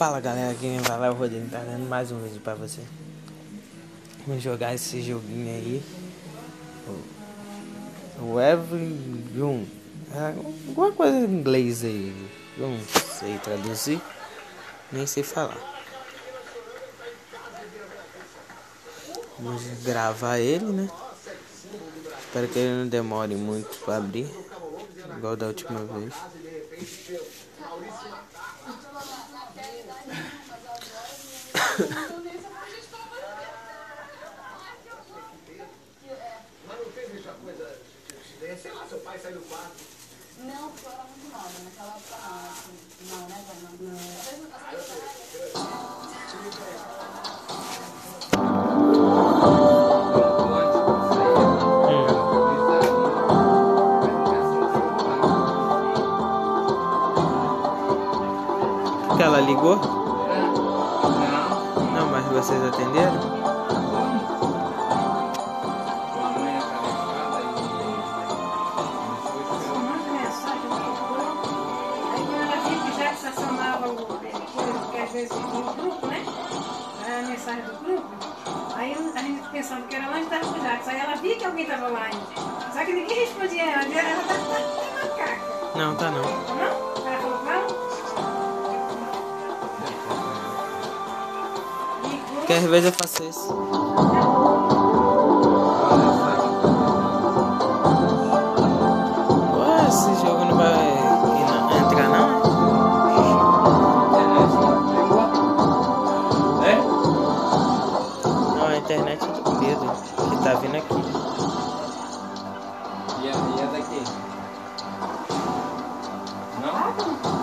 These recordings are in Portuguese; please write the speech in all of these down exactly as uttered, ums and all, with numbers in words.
Fala galera, aqui quem vai lá é o Rodrigo, tá dando mais um vídeo pra você. Vamos jogar esse joguinho aí, o Everyone, alguma coisa em inglês aí, eu não sei traduzir, nem sei falar. Vamos gravar ele, né? Espero que ele não demore muito pra abrir, igual da última vez. Sei lá, seu pai saiu do quarto. Não, porque eu era muito nova, naquela época não, assim, não, né, não, não. Ah, eu sei. Que ela ligou? Não. Não, mas vocês atenderam? Às vezes no grupo, né? A mensagem do grupo. Aí a gente pensando que era lá de Tarso Jacques. Aí ela via que alguém estava lá ainda. Só que ninguém respondia ela. Ela tá até macaca. Não, tá não. Não? Ela falou, não? Porque às vezes eu faço isso. Ué, esse jogo não vai entrar não? Não, a internet do Pedro, que tá vindo aqui. E a, e a daqui? Não?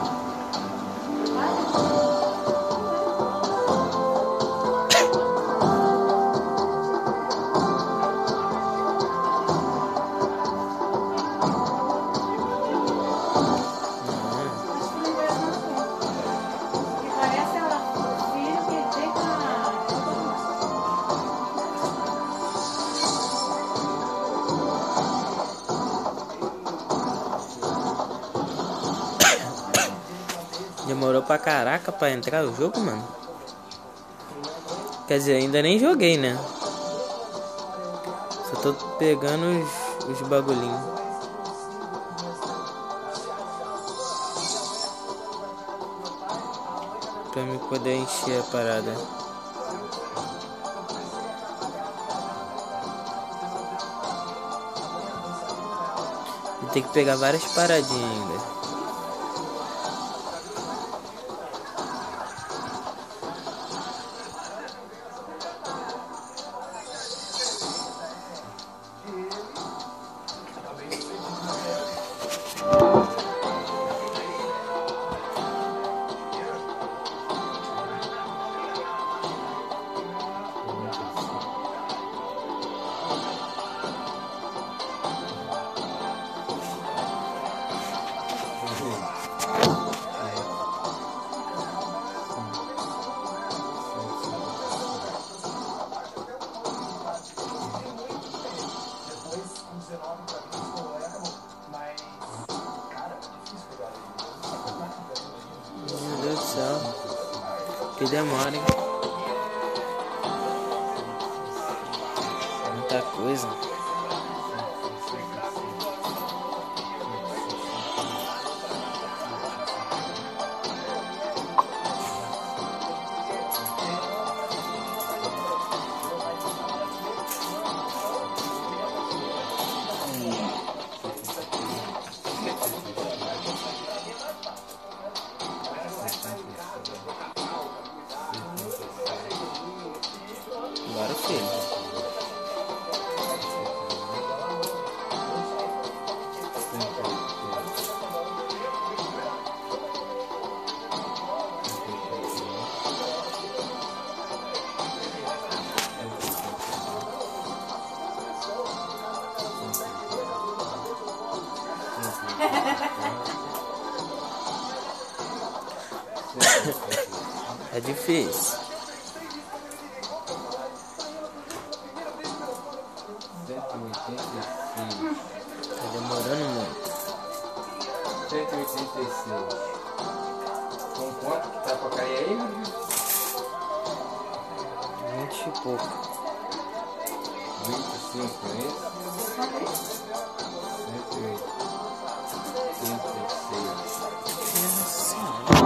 Demorou pra caraca pra entrar o jogo, mano. Quer dizer, ainda nem joguei, né? Só tô pegando os, os bagulhinhos. Pra me poder encher a parada. Vou ter que pegar várias paradinhas ainda. Meu Deus do céu, que demora, hein? Muita coisa. Bora, filho. É difícil. Tá demorando muito. cento e oitenta e seis. Com Quanto que tá pra cair aí? Vinte e pouco. vinte e cinco, é isso? cento e oito. cento e seis.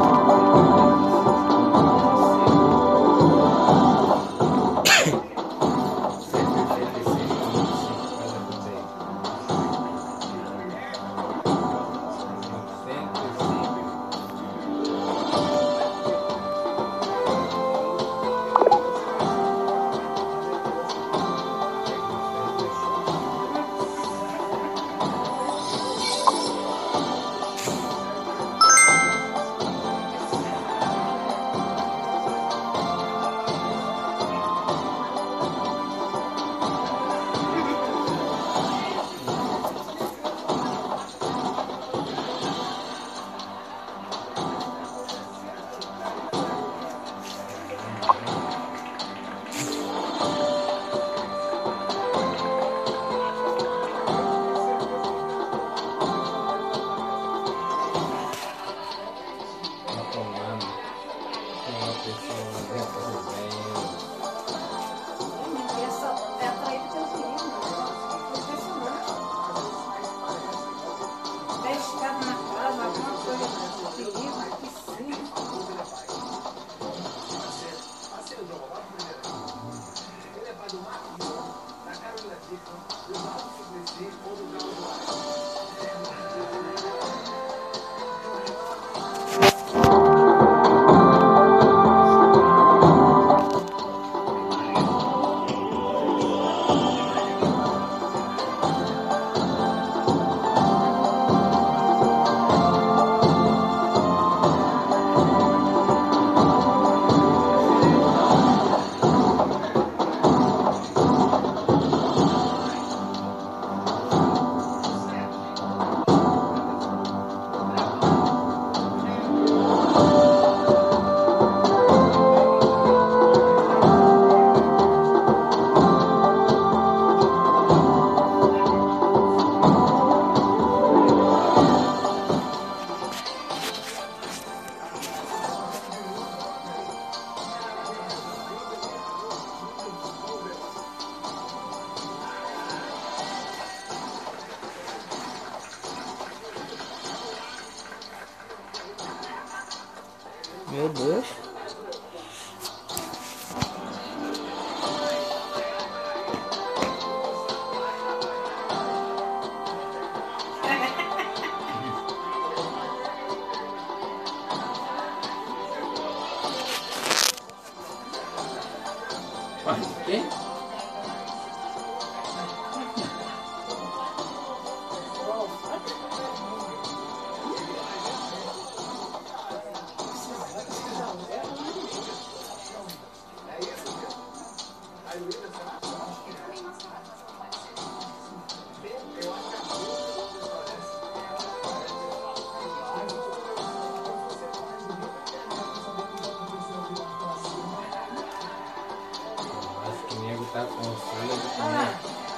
Meu Deus. Quê? Acho que o nego tá com sono de comer.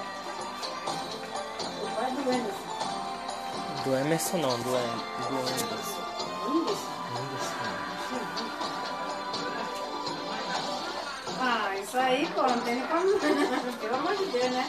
Vai doendo. Do Emerson não, do, Em- do Anderson. Anderson. Ah, isso aí, pô, não tem nem como. Pelo amor de Deus, né?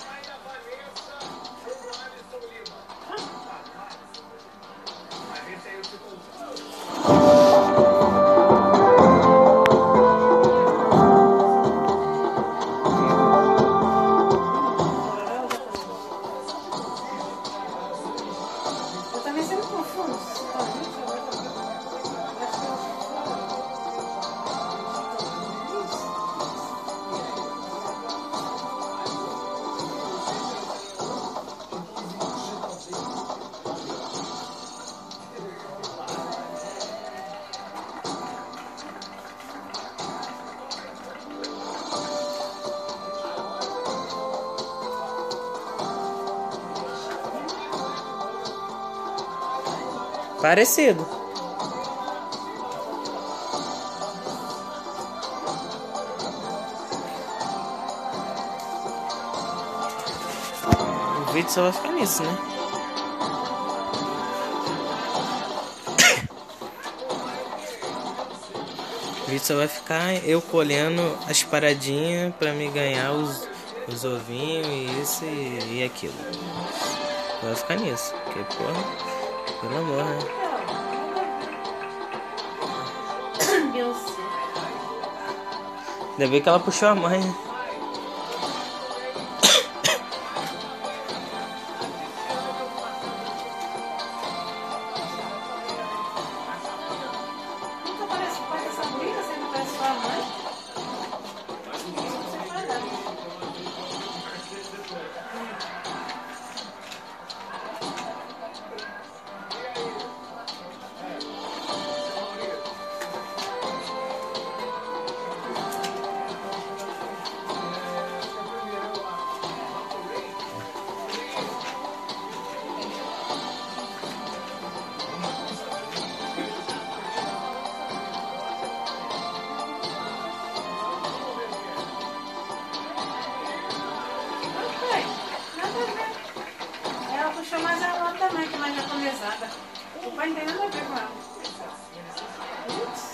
Eu também sempre confundo. Tá vendo? Parecido. O vídeo só vai ficar nisso, né? vídeo só vai ficar eu colhendo as paradinhas pra me ganhar os, os ovinhos e isso e, e aquilo. Vai ficar nisso, porque porra, pelo amor, né? Deus. Ainda bem que ela puxou a mãe, né? Nunca parece o pai dessa briga, você não parece sua mãe. Você vai dar. Ela puxou mais a outra também, que é mais japonesada. O pai não tem nada a ver com ela. Ups.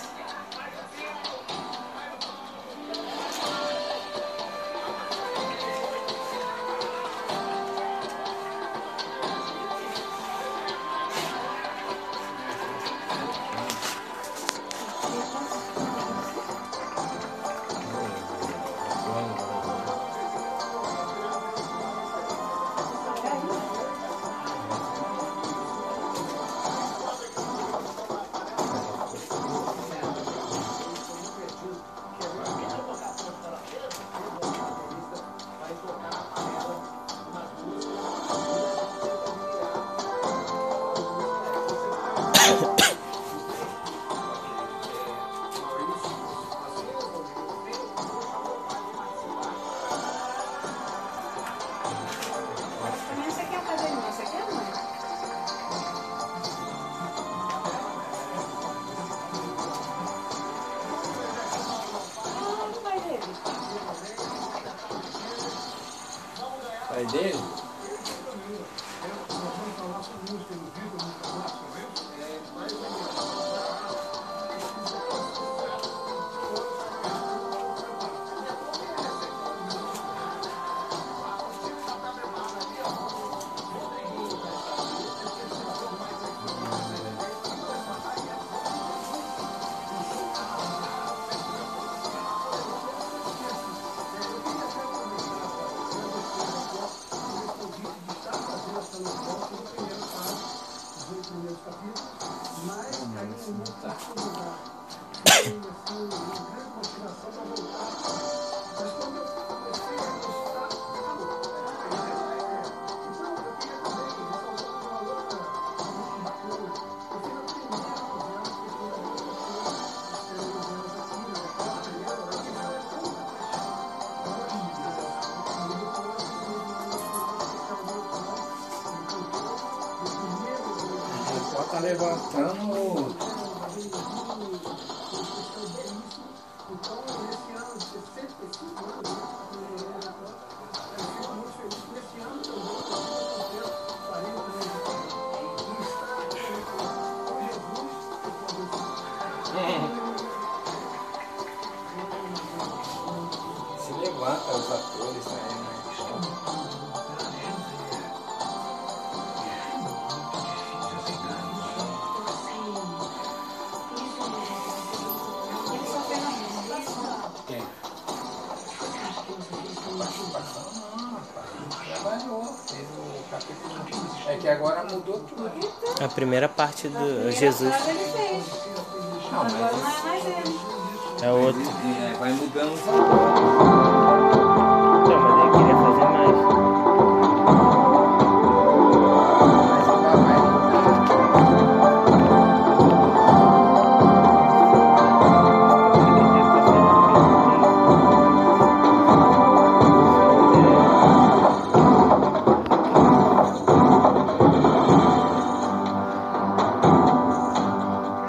Também você quer fazer não, você quer mãe? Ah, o pai dele. Pai dele? Tá levantando. Se levanta os atores aí, né? Ele só fez a apresentação. Quem? Participação não, rapaz. Trabalhou, fez o capítulo. É que agora mudou tudo. A primeira parte do Primeira Jesus frase ele fez. Não, mas Agora não é esse- mais ele. é outro. é, vai mudando os atores. Não, mas ele queria fazer mais. Mas ainda vai mudar.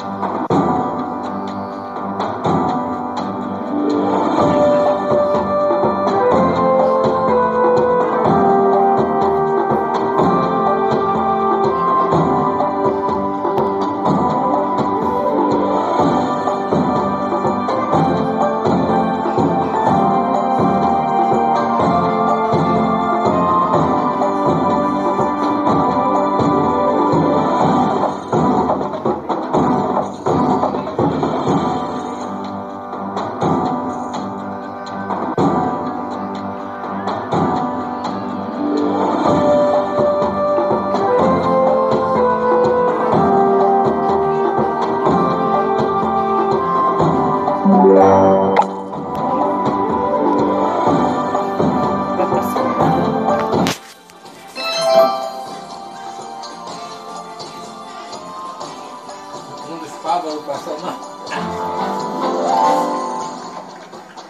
Ele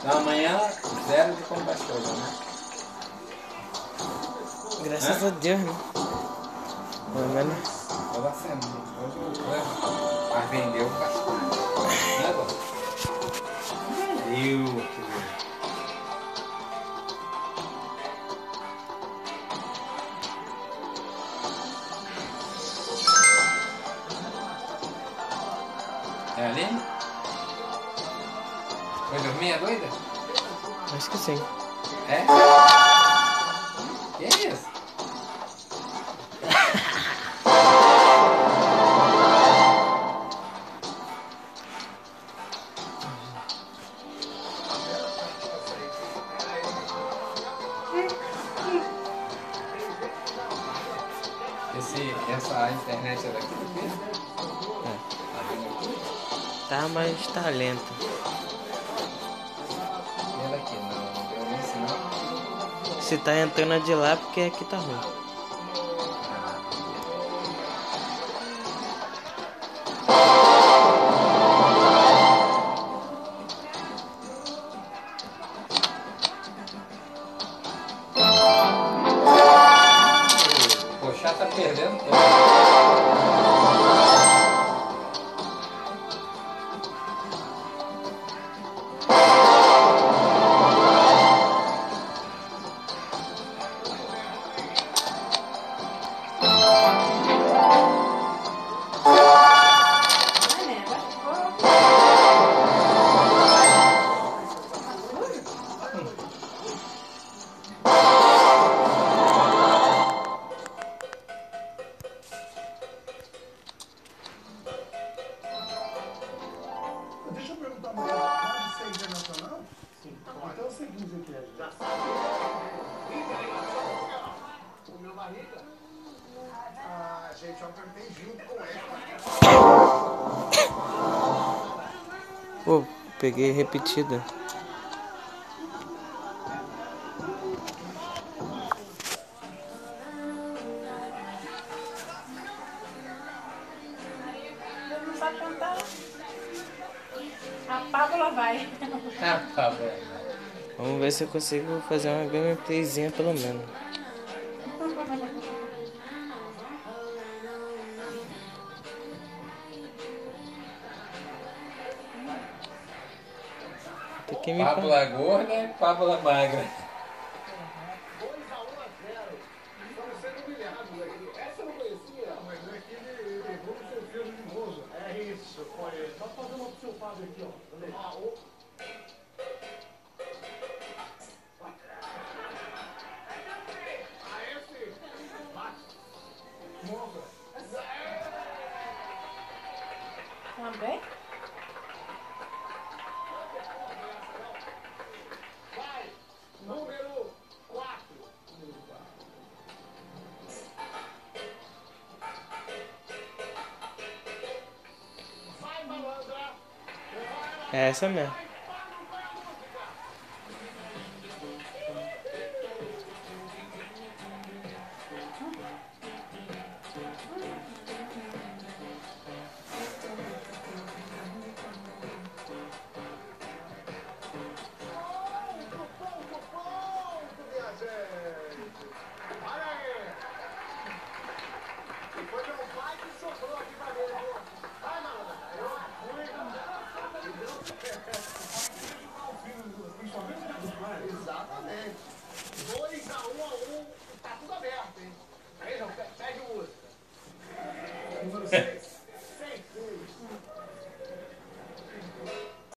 Então amanhã, zero de combustível, né? Graças a Deus, né? Pelo menos. Toda semana. Hoje eu levo. Mas vendeu bastante. Né, Dó? Vendeu. É ali? Foi dormir, é doida? Acho que sim. É? Que é isso? Esse, essa internet é daqui do quê? É. Tá, mas tá lento. E é daqui, não, não deu nem sinal. Se tá entrando a de lá, porque aqui tá ruim. O chá tá perdendo tempo. Vai, né? Vai, pô. Deixa eu perguntar uma coisa. Pode ser internacional? Sim. Então é o seguinte aqui, gente. Já sabe. O meu barriga? Ah, gente, eu apertei junto com ela. Pô, peguei repetida. Não sabe cantar. A Pábula vai. Ah, tá bom. Vamos ver se eu consigo fazer uma gameplayzinha pelo menos. Tem que me Pábula gorda e pábula magra. dois a um a zero. Estamos sendo humilhados aqui. Essa eu não conhecia. Mas não é que ele levou no seu filho de moço. É isso. Olha, só fazer uma pro seu padre aqui, ó. Ah, o... Ah, esse. Moça. Também? Vai. Número quatro. Vai, malandra. É essa mesmo. Exatamente. dois a um a um, tá tudo aberto, hein? Aí, João, pede música. Número seis.